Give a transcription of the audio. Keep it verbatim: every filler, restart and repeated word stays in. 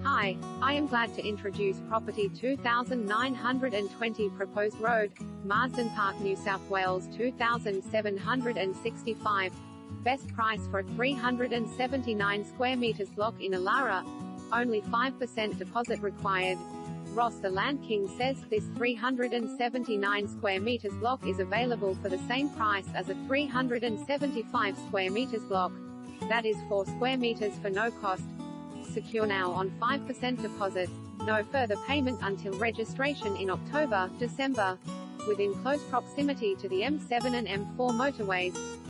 Hi, I am glad to introduce property two thousand nine hundred twenty Proposed Road, Marsden Park, New South Wales two thousand seven hundred sixty-five. Best price for a three hundred seventy-nine square meters block in Elara. Only five percent deposit required. Ross the Land King says this three hundred seventy-nine square meters block is available for the same price as a three hundred seventy-five square meters block. That is four square meters for no cost. Secure now on five percent deposit. No further payment until registration in October, December. Within close proximity to the M seven and M four motorways.